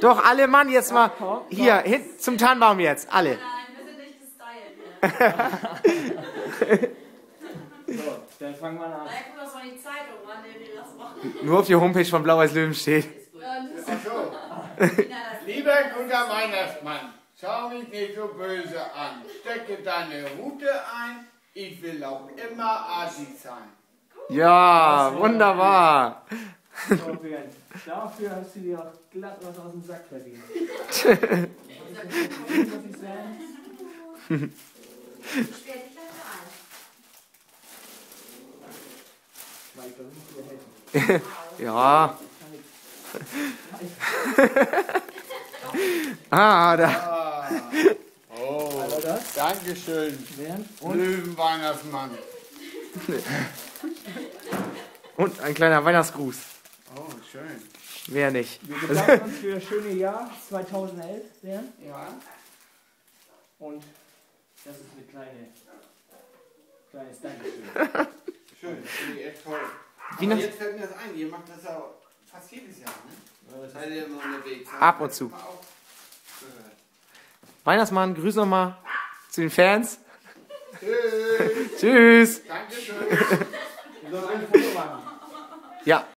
Doch, alle Mann, jetzt mal hier, hin zum Tannenbaum jetzt, alle. Nein, wir sind nicht gestylt hier. So, dann fangen wir an. Nein, guck, das war die Zeitung, Mann, die das machen. Nur auf die Homepage von Blau-Weiß Löwen steht. Ach so. Lieber guter Weihnachtsmann, schau mich nicht so böse an. Stecke deine Rute ein, ich will auch immer Assi sein. Ja, wunderbar. So, Bernd, dafür hast du dir auch glatt was aus dem Sack verdient. Was ich sagen? Stell dich dafür ein. Weil ich versuche dir helfen. Ja. Ah, da. Ah. Oh, Aber das? Dankeschön, Bernd und Löwenweihnachtsmann. Und ein kleiner Weihnachtsgruß. Oh, schön. Wer nicht? wir bedanken uns für das schöne Jahr 2011, Bernd. Ja. Und das ist ein kleines Dankeschön. Schön, finde ich echt toll. Wie Aber noch- jetzt fällt mir das ein, ihr macht das ja fast jedes Jahr, ne? Seid ihr immer unterwegs? Ab und zu. Hab ich auch gehört. Weihnachtsmann, grüß nochmal zu den Fans. Tschüss. Tschüss. Dankeschön. Wir sollen ein Foto machen. Ja.